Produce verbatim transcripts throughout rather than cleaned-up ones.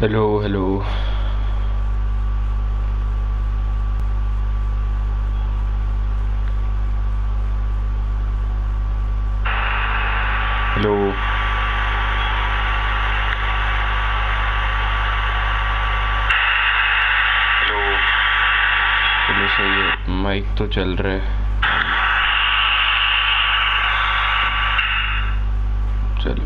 Hello, hello. Hello. Hello चलो सही है माइक तो चल रहा है चलो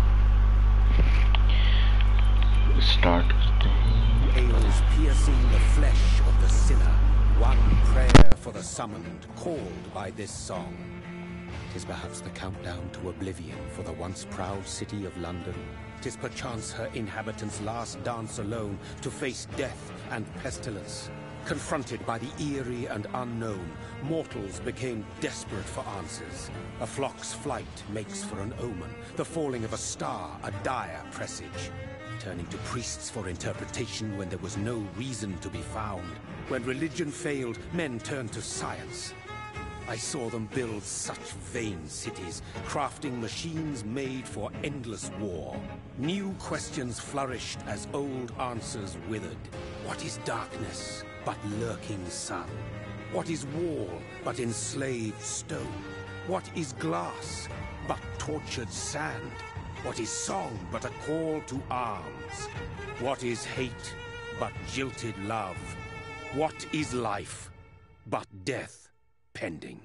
स्टार्ट करते हैं Nails piercing the flesh of the sinner, one prayer for the summoned called by this song. 'Tis perhaps the countdown to oblivion for the once proud city of London. 'Tis perchance her inhabitants' last dance alone to face death and pestilence. Confronted by the eerie and unknown, mortals became desperate for answers. A flock's flight makes for an omen, the falling of a star a dire presage. Turning to priests for interpretation when there was no reason to be found. When religion failed, men turned to science. I saw them build such vain cities, crafting machines made for endless war. New questions flourished as old answers withered. What is darkness but lurking sun? What is wall but enslaved stone? What is glass but tortured sand? What is song but a call to arms? What is hate but jilted love? What is life but death pending?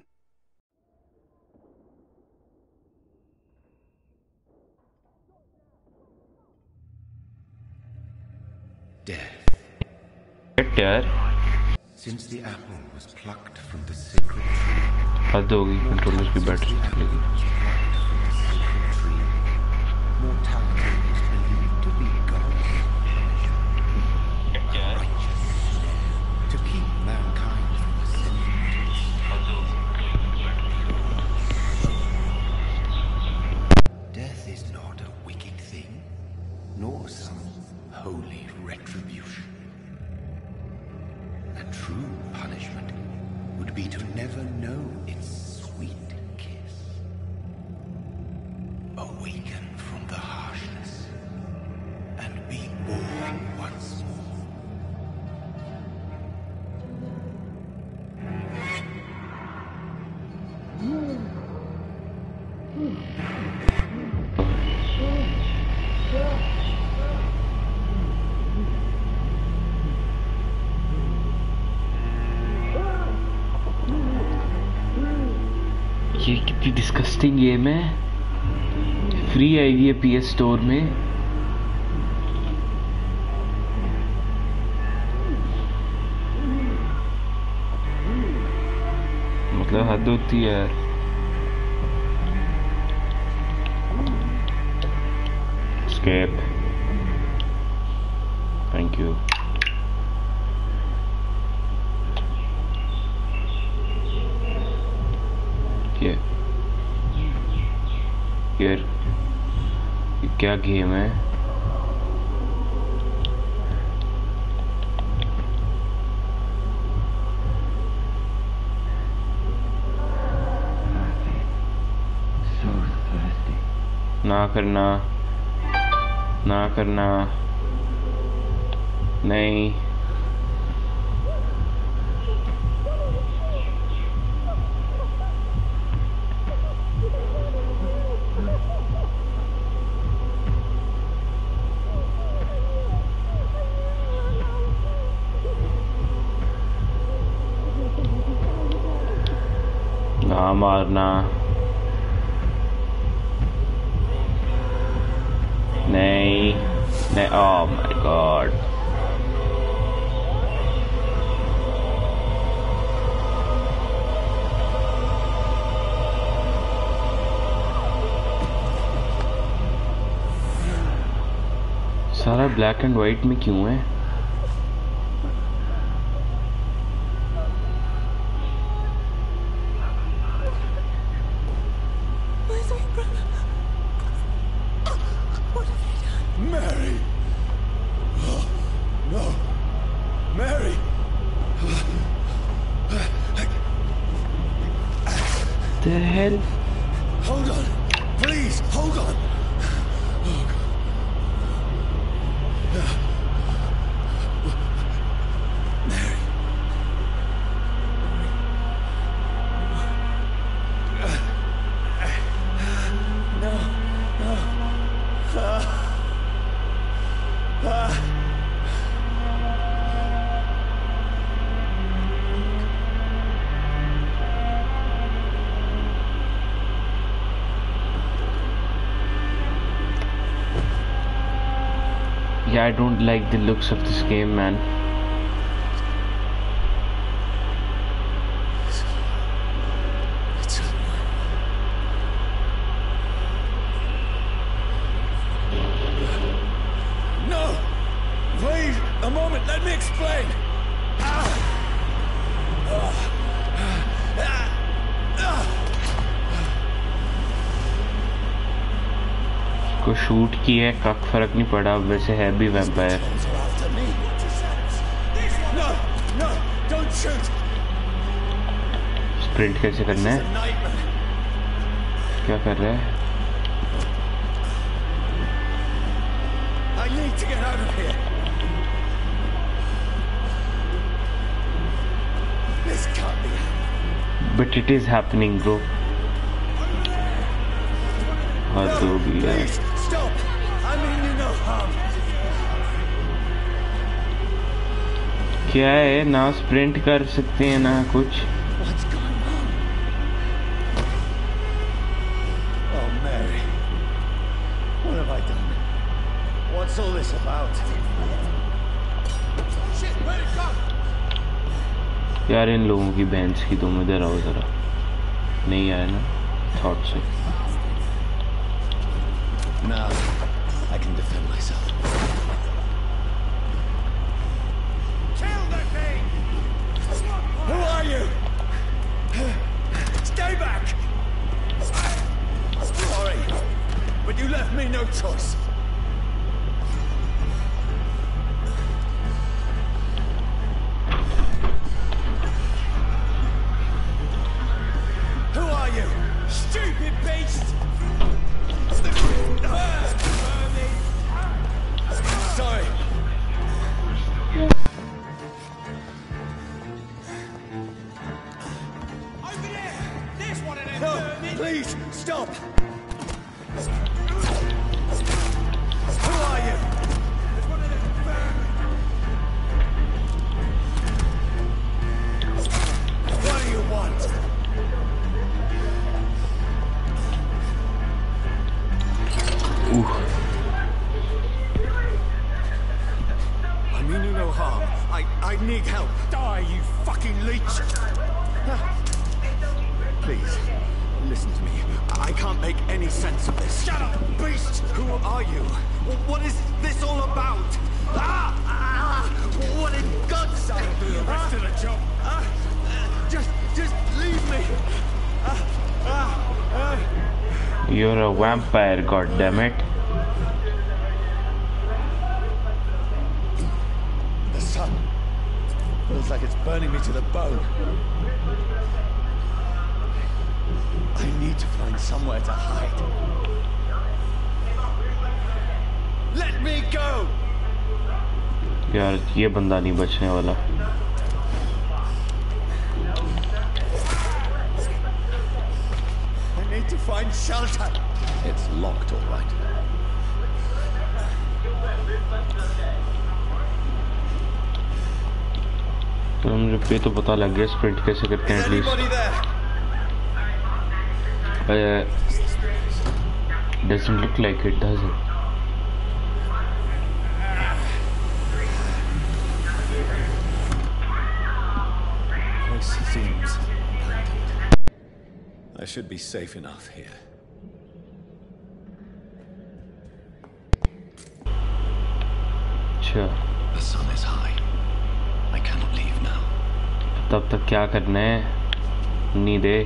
Death. Get यार Since the apple was plucked from the sacred tree, हद होगी controller की battery निकलेगी mortality is believed to be God's punishment, a righteous snare to keep mankind from ascending to its Death is not a wicked thing, nor some holy retribution. A true punishment would be to never know its sweet kiss. Awaken from the harshness and be born once more. ये कितनी disgusting game है free आई हुई है PS store में मतलब हद होती है यार escape thank you ये यार ये क्या गेम है ना करना ना करना नहीं ना मारना नहीं नहीं ओह माय गॉड सारा ब्लैक एंड वाइट में क्यों है Mary! Oh, no! Mary! The hell? Hold on! Please, hold on! Oh, God. Yeah, I don't like the looks of this game, man. No! Please, a moment, let me explain! Ah. Ah. Ah. Ah. को shoot किया है, कक फर्क नहीं पड़ा, वैसे है भी vampire. No, no, don't shoot. Sprint कैसे करना है? क्या कर रहा है? I need to get out of here. This can't be happening. But it is happening, bro. हद हो गई है। Please, stop. I mean you no harm. क्या है, ना स्प्रिंट कर सकते हैं ना कुछ। What's going on? Oh, Mary. What have I done? What's all this about? Shit, where'd it go? यार इन लोगों की बैंस की तुम इधर आओ जरा। नहीं आया ना? थॉट से। Now, I can defend myself. Kill the thing! Who are you? Stay back! Sorry, but you left me no choice. Who are you? Stupid beast! Sorry. Over there! There's one of them. No, please, stop! Who are you? There's one of them. What do you want? Ooh. I mean you no harm. I, I need help. Die, you fucking leech! Please, listen to me. I can't make any sense of this. Shut up, beast! Who are you? What is this all about? Ah! Ah! What in God's name? Do the rest of the job. Ah! Just, just leave me. Ah! Ah! Ah! You're a vampire, goddammit. The sun feels like it's burning me to the bone. I need to find somewhere to hide. Let me go! यार ये बंदा नहीं बचने वाला। I need to find shelter. It's locked, all right. तो मुझे पे तो पता लग गया स्प्रिंट कैसे करते हैं at least. Doesn't look like it, does it? This seems abandoned. I should be safe enough here. अच्छा, The sun is high. I cannot leave now. तब तक क्या करना है? नींद है।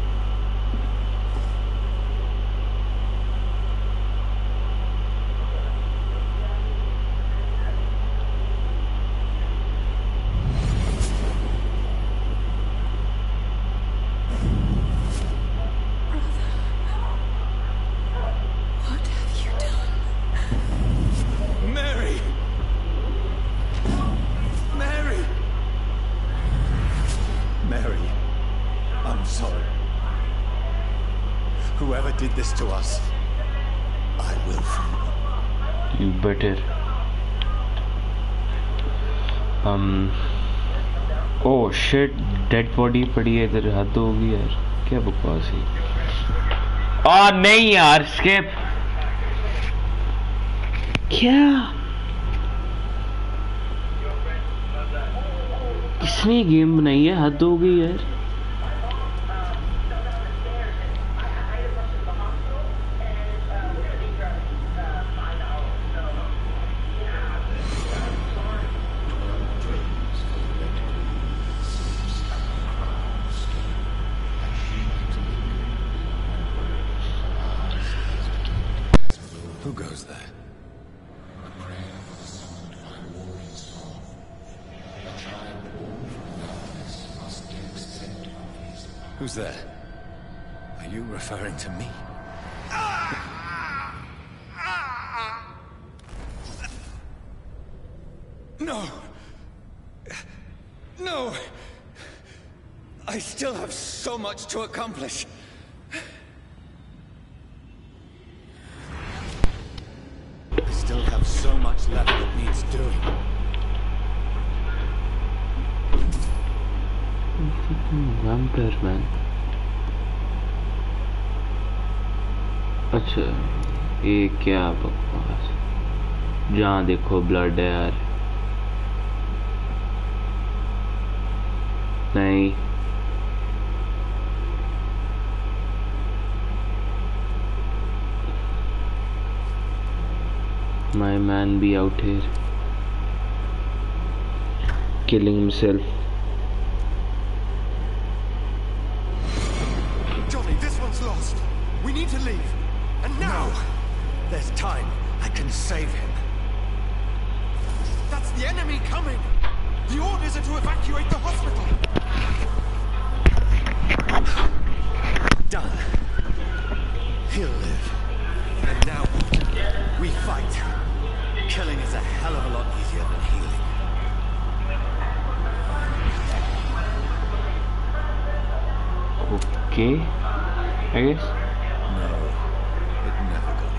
Whoever did this to us, I will free them. You better. Um. Oh shit! Dead body पड़ी है इधर, हद होगी यार, क्या बकवास है। आ नहीं यार, स्केप। क्या? किसने गेम बनाई है? हद हो गई यार। Who goes there? Who's there? Are you referring to me? No! No! I still have so much to accomplish. I still have so much left that needs doing. Vampire man. अच्छा ये क्या बकवास, जहाँ देखो ब्लड है यार। नहीं my man be out here killing himself. Johnny, this one's lost. We need to leave. And now! No. There's time. I can save him. That's the enemy coming! The orders are to evacuate the hospital! Done. He'll live. And now, we fight. Killing is a hell of a lot easier than healing. Okay, I guess. No, it never got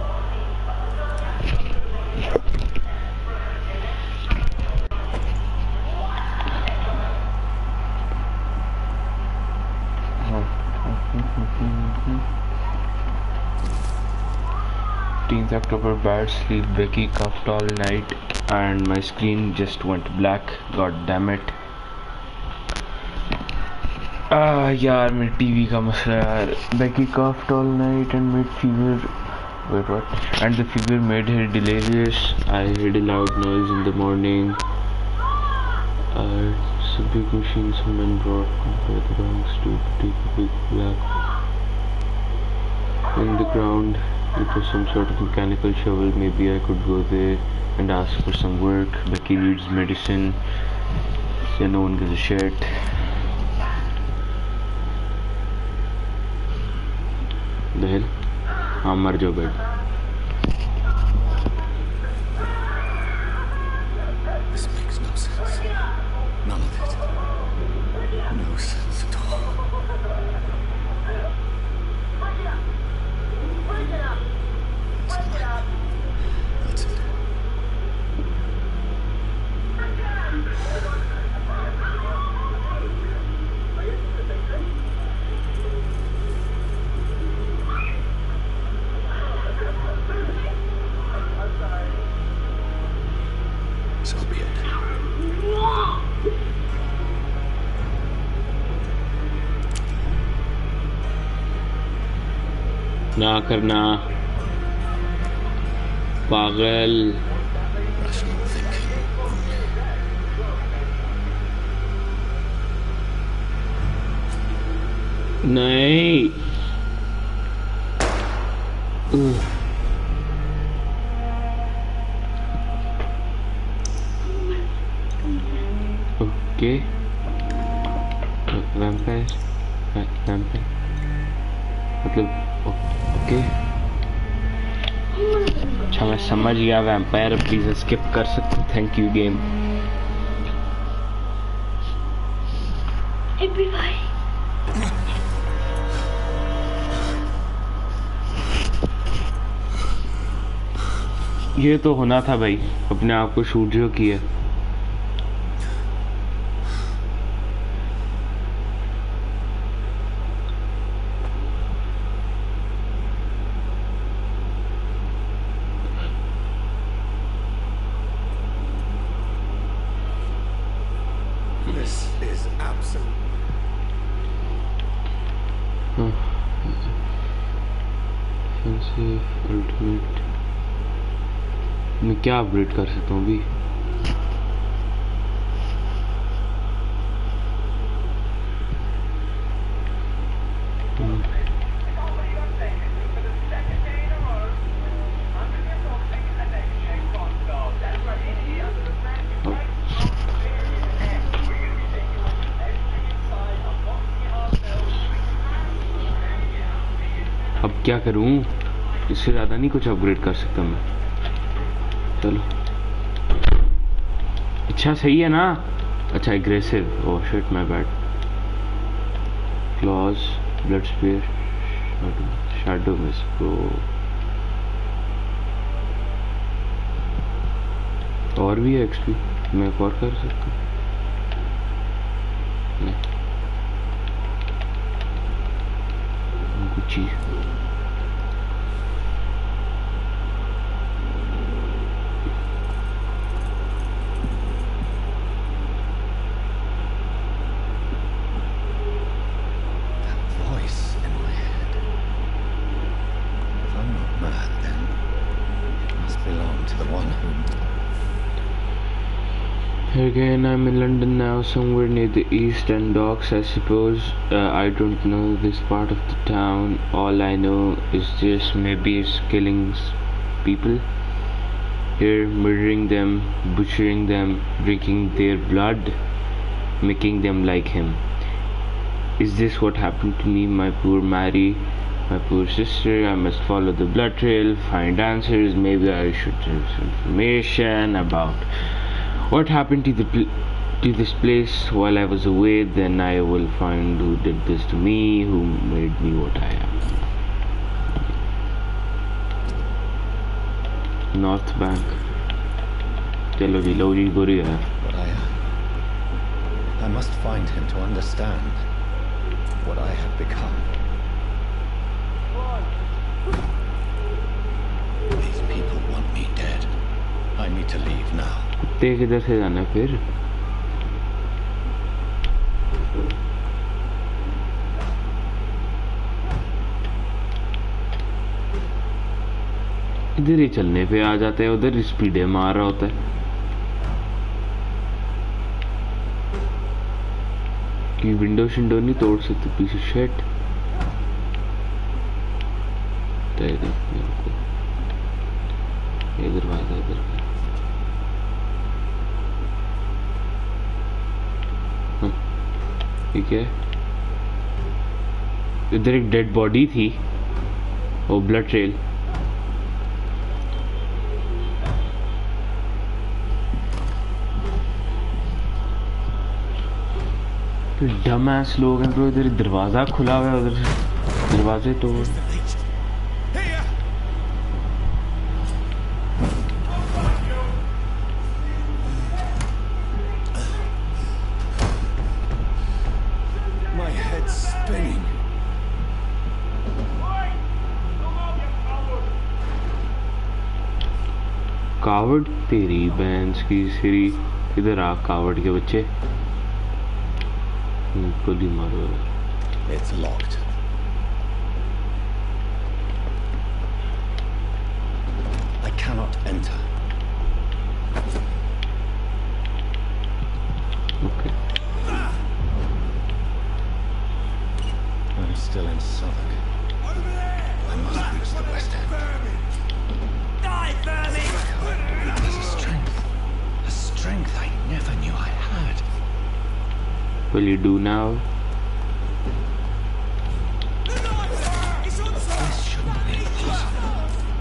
fifteenth October, bad sleep, Becky coughed all night, and my screen just went black. God damn it. Ah, यार मेरे TV का मसला यार. Becky coughed all night and made fever. Wait, what? And the fever made her delirious. I heard a loud noise in the morning. Uh, it's a big machine someone brought by the wrongs to take a big black in the ground. It was some sort of mechanical shovel. Maybe I could go there and ask for some work. Becky needs medicine. So no one gives a shit. The hell? हाँ मर जाओ बेड. This makes no sense. None of it. No sense at all. It's a light. That's it. So be it. ना करना पागल. Rational thinking. नहीं. Ugh. Okay. Vampire. Vampire. मतलब okay. अच्छा मैं समझ गया वैम्पायर. प्लीज स्किप कर सकते. Thank you game. ये तो होना था भाई. अपने आप को शूट जो किया. This This is absolute. Offensive, ultimate. मैं क्या अपग्रेड कर सकता हूँ अभी? अब क्या करूं? इससे ज़्यादा नहीं कुछ अपग्रेड कर सकता मैं। चलो अच्छा सही है ना? अच्छा aggressive, oh shit my bad. Claws, blood spear, shadow miss pro. और भी है एक्सपी, मैं एक और कर सकता हूँ। Gucci Again, I'm in London now, somewhere near the East End docks, I suppose. Uh, I don't know this part of the town. All I know is just maybe it's killing people here, murdering them, butchering them, drinking their blood, making them like him. Is this what happened to me, my poor Mary, my poor sister? I must follow the blood trail, find answers. Maybe I should have some information about what happened to the pl to this place while I was away. Then I will find who did this to me, who made me what I am. North Bank. Chalo ji, lo ji, buri hai. But I, I must find him to understand what I have become. These people want me dead. I need to leave now. कुत्ते किधर से जाना फिर? इधर ही चलने पे आ जाते हैं, उधर स्पीडे मार रहा होता है। कि विंडो शिंडो नहीं तोड़ सकते पीछे शेट। इधर दरवाजा इधर ठीक है। इधर एक डेड बॉडी थी और ब्लड ट्रेल। डम एस लोग हैं ब्रो। इधर दरवाजा खुला हुआ है, उधर दरवाजे तोड़। कावड़ तेरी बैंस की सिरी। इधर आ कावड़ के बच्चे। गोली मारो। It's locked. I cannot enter. Okay. I'm still in Southwark. I must reach the West End. Die, Vermin! There's a strength. A strength I never knew I had. Will you do now? This shouldn't be possible.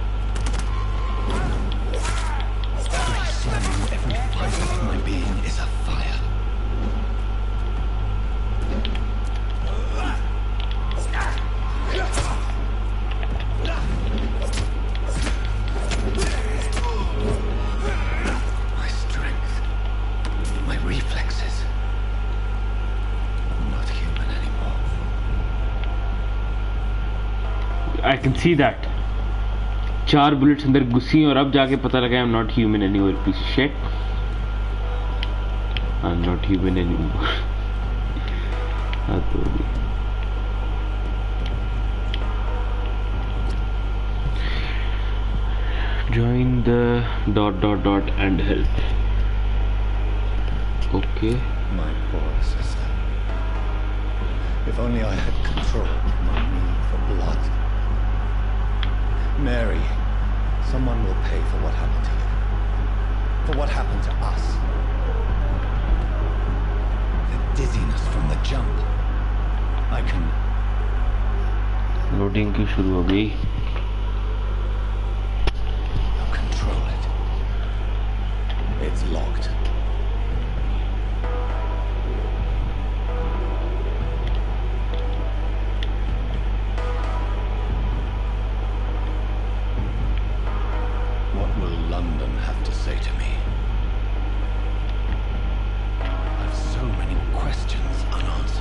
Every soul, every fibre of my being is a fire. My strength, my reflexes. I can see that. चार bullets अंदर घुसी और अब जाके पता लगा I'm not human anymore, piece of shit. I'm not human anymore. Join the dot dot dot and help. Okay. My poor sister. If only I had controlled my need for blood. Mary, someone will pay for what happened to you. For what happened to us. The dizziness from the jump. I can... Loading की शुरू हो गई. I'll control it. It's locked. What will London have to say to me? I've so many questions unanswered.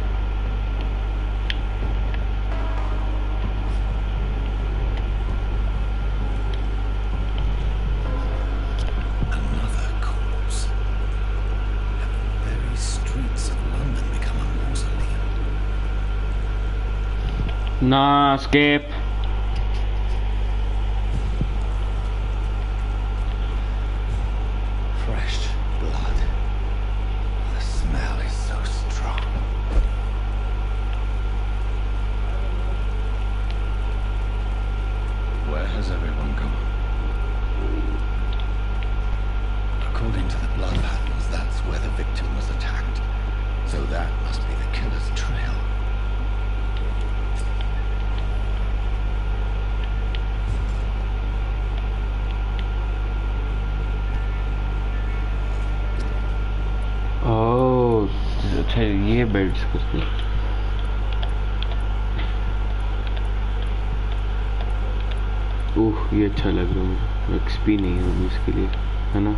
Another corpse. Have the very streets of London become a mausoleum? Nah, escape. Fresh blood. The smell is so strong. Where has everyone gone? According to the blood patterns, that's where the victim was attacked. So that must be the killer's trail. Oh, अच्छा ये beds करते. ओह ये अच्छा लग रहा है मुझे. XP नहीं होगी इसके लिए है ना?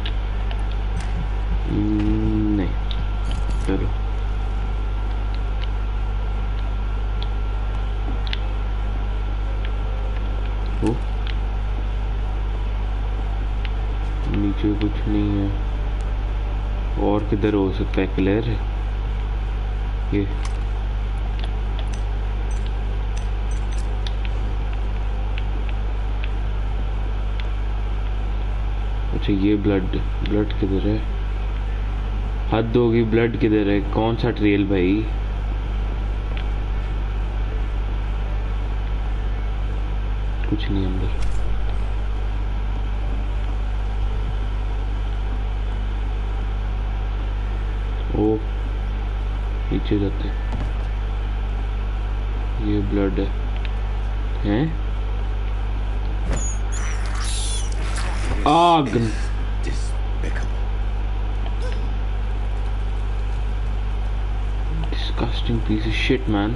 नहीं चलो. ओह नीचे कुछ नहीं है. और किधर हो सकता है? क्लियर है ये. अच्छा ये ब्लड ब्लड किधर है? हद होगी. ब्लड किधर है? कौन सा ट्रेल भाई? कुछ नहीं अंदर. ओ नीचे जाते. ये ब्लड है हैं? आग. Despicable. Disgusting piece of shit, man.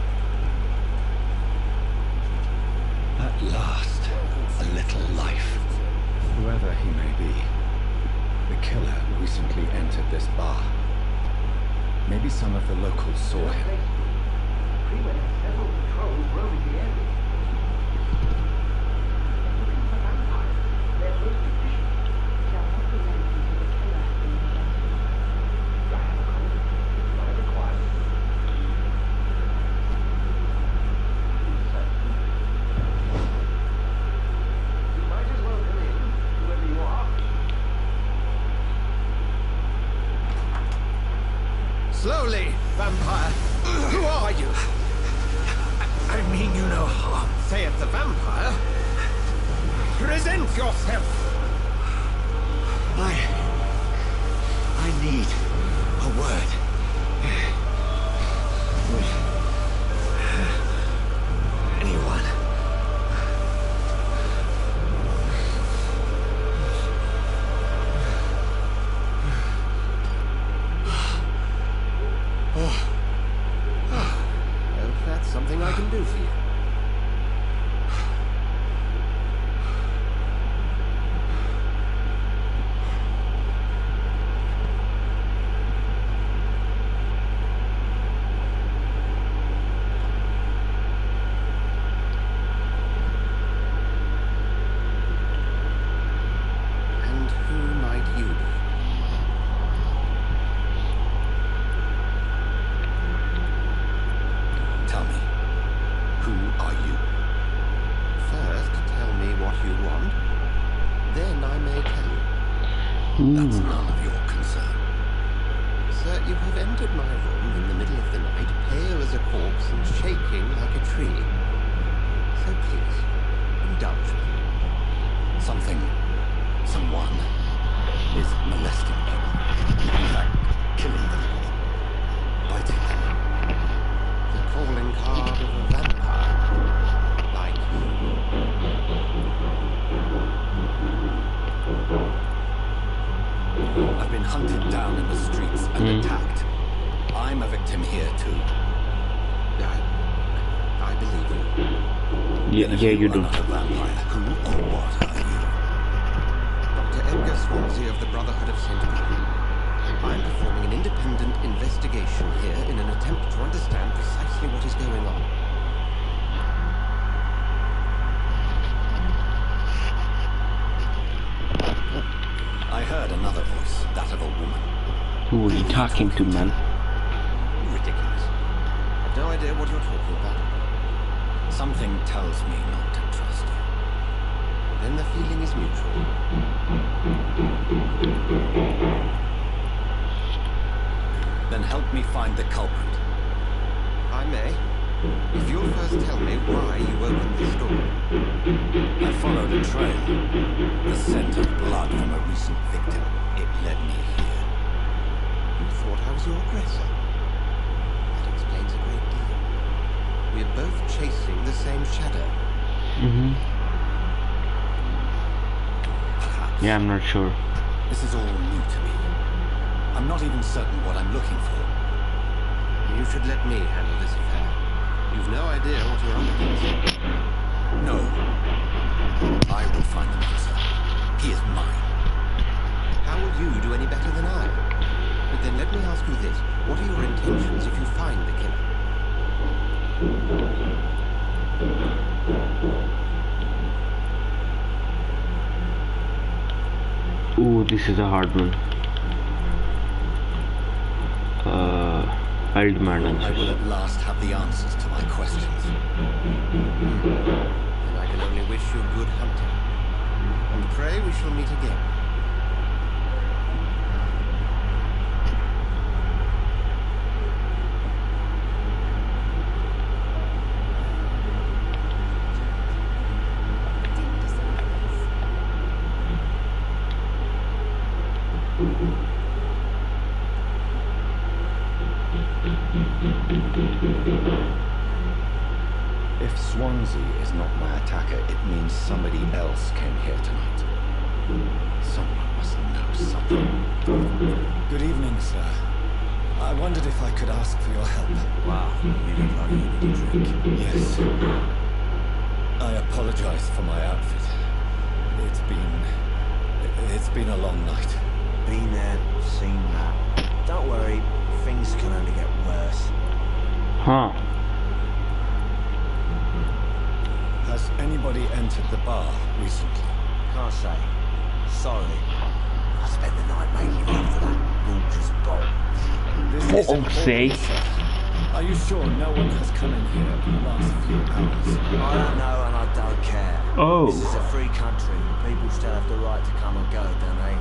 At last, a little life. Whoever he may be, the killer recently entered this bar. Maybe some of the locals saw him. Slowly, vampire. Who are you? I mean you no harm. Say it's a vampire. Present yourself. I... I need a word. With... anyone. Something I can do for you. That's none of your concern. Sir, you have entered my room in the middle of the night, pale as a corpse and shaking like a tree. So please, indulge me. Something, someone, is molesting people. In fact, killing them all. Biting them. The calling card of a vampire. Like you. I've been hunted down in the streets and Mm. attacked. I'm a victim here too. I, I believe you. Yeah, And if yeah, you are do. not a vampire, who or what are you? Doctor Edgar Swansea of the Brotherhood of Saint Peter. I'm performing an independent investigation here in an attempt to understand precisely what is going on. I heard another voice, that of a woman. Who are you talking to, man? Ridiculous. I've no idea what you're talking about. Something tells me not to trust you. Then the feeling is mutual. Then help me find the culprit. I may. If you'll first tell me why you opened this door. I followed a trail. The scent of blood from a recent victim. It led me here. You thought I was your aggressor. That explains a great deal. We're both chasing the same shadow. Mm-hmm. Perhaps. Yeah, I'm not sure. This is all new to me. I'm not even certain what I'm looking for. You should let me handle this affair. You've no idea what you're up against. No. I will find the monster. He is mine. How will you do any better than I? But then let me ask you this. What are your intentions if you find the killer? Ooh, this is a hard one. Uh, I'll demand I will answers. at last have the answers to my questions. And I can only wish you good hunting. And pray we shall meet again. If Swansea is not my attacker, it means somebody else came here tonight. Someone must know something. Good evening, sir. I wondered if I could ask for your help. Wow, you look like you need a drink. Yes. I apologize for my outfit. It's been... It's been a long night. Been there, seen that. Don't worry, things can only get worse. Huh. Has anybody entered the bar recently? Can't say. Sorry. I spent the night making love to that gorgeous bolt. This For is God's important, sake. sir. Are you sure no one has come in here in the last few hours? I don't know and I don't care. Oh. This is a free country. People still have the right to come and go, don't they?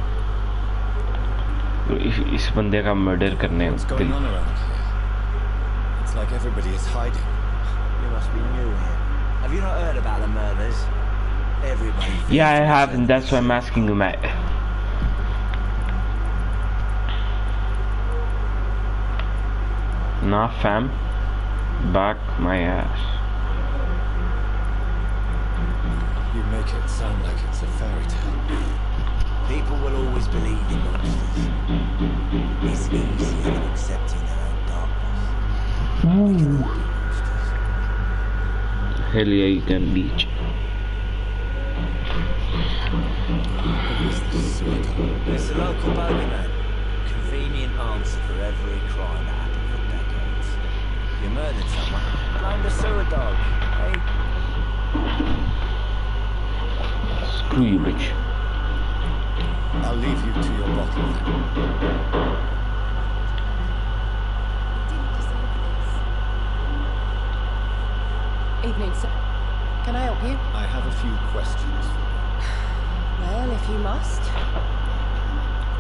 इस इस बंदे का murder करने What's going on around here? It's like everybody is hiding. You must be new here. Have you not heard about the murders? Everybody... Yeah, I have, and that's why I'm asking you, mate. Nah, fam. Back my ass. You make it sound like it's a fairy tale. People will always believe in monsters. It's easier than accepting their own darkness. Ooh. Hell yeah, you can beach. Who is this suitor? It's a local bogeyman. Convenient answer for every crime that happened for decades. You murdered someone, blamed a sewer dog. Hey, Screw you, bitch. I'll leave you to your bottle then. Evening, sir. Can I help you? I have a few questions for you. Well, if you must.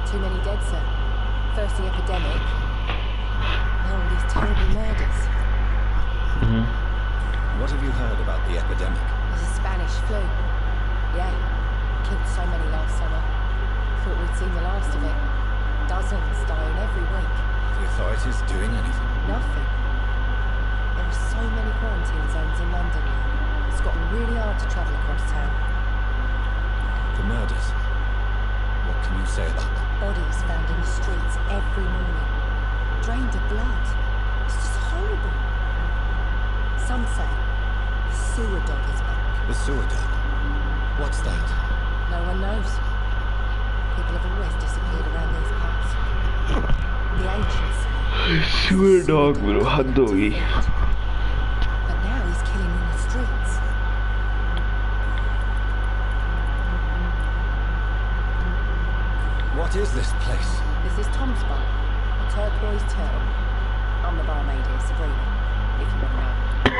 Too many dead, sir. First the epidemic, now all these terrible murders. Mm-hmm. What have you heard about the epidemic? There's a Spanish flu. Yeah, killed so many last summer. Thought we'd seen the last of it. Dozens dying every week. The authorities doing anything? Nothing. There are so many quarantine zones in London now. It's gotten really hard to travel across town. The murders. What can you say about them? Bodies found in the streets every morning. Drained of blood. It's just horrible. Some say the sewer dog is back. The sewer dog? What's that? No one knows. People have always disappeared around these parts. The ancients say... Sewer dog, bro. Had ho gayi. But now he's killing in the streets. What is this place? This is Tom's bar. Turquoise Turtle. I'm the barmaid here, Sabrina. If you want to know.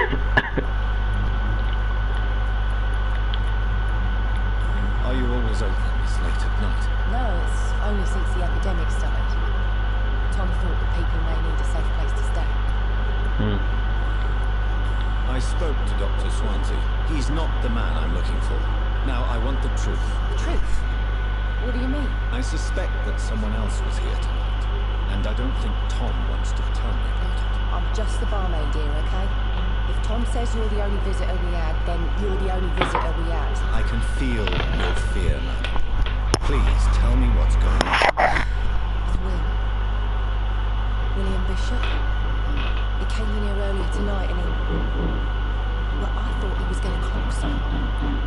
Are you always open this late at night? No, it's only since the epidemic started. Tom thought that people may need a safe place to stay. Hmm. I spoke to Doctor Swansea. He's not the man I'm looking for. Now, I want the truth. The truth? What do you mean? I suspect that someone else was here tonight. And I don't think Tom wants to tell me about it. I'm just the barmaid here, okay? If Tom says you're the only visitor we had, then you're the only visitor we had. I can feel your fear, madam. Please, tell me what's going on. It's Will. William Bishop. He came in here earlier tonight and he... Well, I thought he was going to cook something.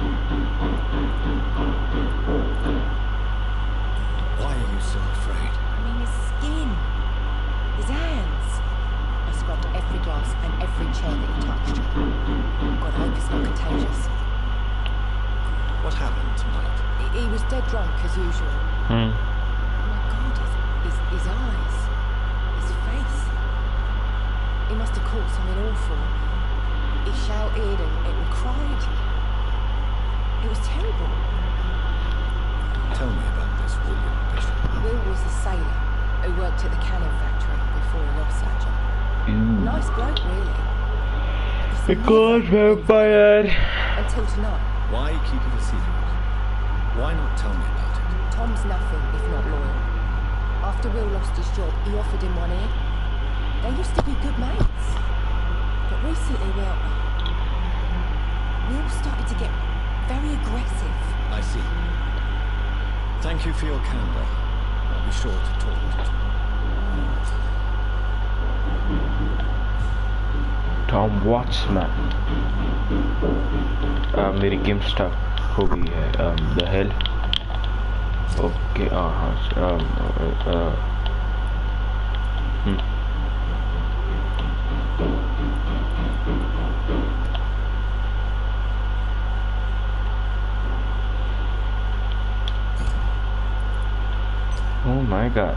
Why are you so afraid? I mean, his skin. His hands. I scrubbed every glass and every chair that he touched. God, I hope it's not contagious. What happened tonight? He, he was dead drunk, as usual. Hmm. Oh my God, his, his, his eyes. His face. He must have caught something awful. He shouted and, and cried. It was terrible. Tell me about this, William Bishop. Will was a sailor who worked at the cannon factory before he lost that job. Ew. Nice bloke, really. A god vampire. Until tonight. Why keep it a secret? Why not tell me about it? Tom's nothing if not loyal. After Will lost his job, he offered him one ear. They used to be good mates. But recently, well, Will started to get very aggressive. I see. Thank you for your candor. I'll be sure to talk to you. Tom Watts, man. Uh, मेरी game stop हो गई है. Um, the hell. Okay. Uh huh. Um. Uh. uh hmm. Oh my God.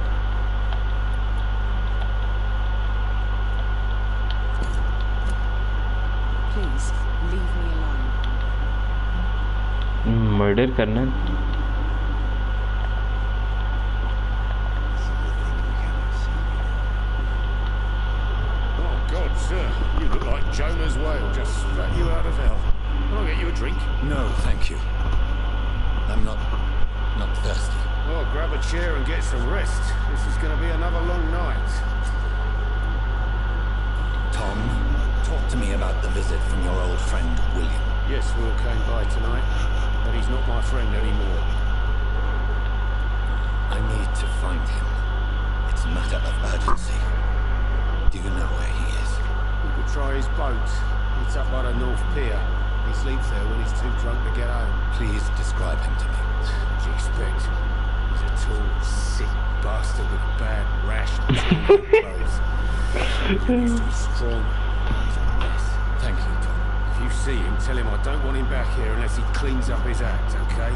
Please, leave me alone. Murder करना. Oh God, sir, you look like Jonah's whale just spat you out of hell. Can I get you a drink? No, thank you. I'm not... not thirsty. Well, grab a chair and get some rest. This is going to be another long night. Tom, talk to me about the visit from your old friend, William. Yes, Will came by tonight, but he's not my friend anymore. I need to find him. It's a matter of urgency. Do you know where he is? We could try his boat. It's up by the North Pier. He sleeps there when he's too drunk to get home. Please describe him to me. What do you expect? He's a tall, sick bastard with a bad rash and torn clothes. He used to be strong. He's a mess. Thank you, Tom. If you see him, tell him I don't want him back here unless he cleans up his act, okay?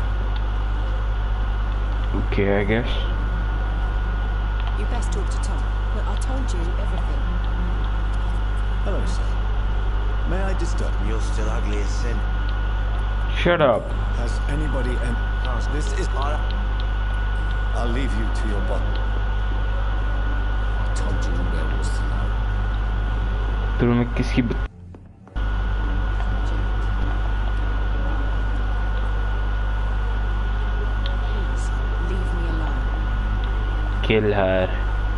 Okay, I guess. You best talk to Tom. But I told you everything. Hello, sir. May I disturb you? You're still ugly as sin. Shut up. Has anybody... En This is... I'll leave you to your bottle. I told you all there was to know. तो मैं किसकी बत... Please, leave me alone. kill her.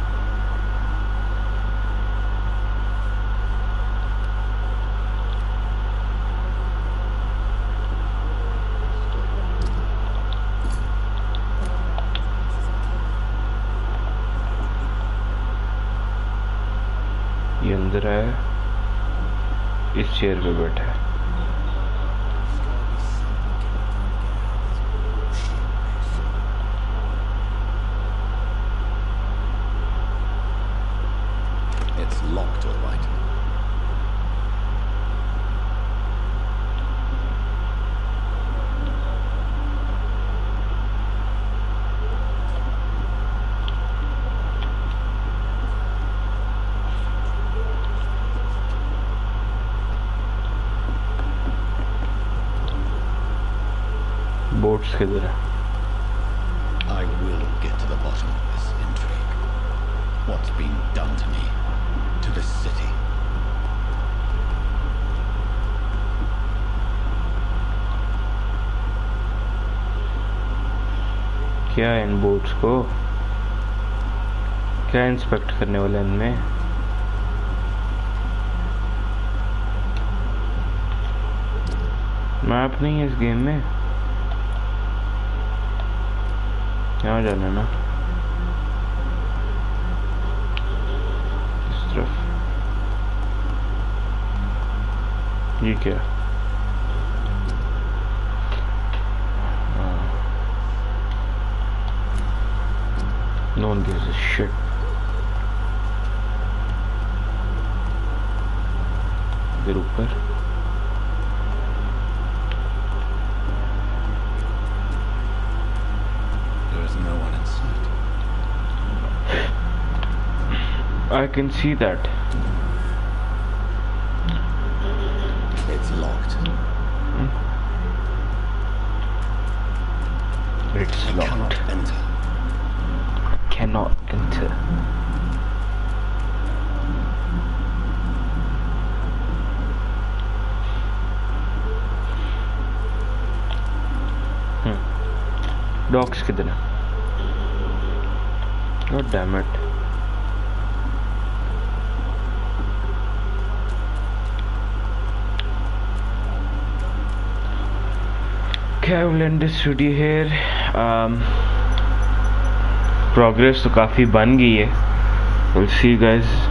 ये अंदर है, इस chair पे बैठा है. It's locked, all right. Boats किधर है? I will get to the bottom of this intrigue. What's been done to me, to this city. क्या इन बोट्स को क्या इंस्पेक्ट करने वाले इनमें? मैप नहीं है इस गेम में. यहाँ जाना है ना, इस तरफ. ये क्या? No one gives a shit. इधर ऊपर No one in sight. I can see that. It's locked. It's I locked. cannot enter. Cannot enter. Hmm. Dogs किधर है? God damn it. Okay, I will end this video here. Um, progress तो काफी बन गई है. We'll see you guys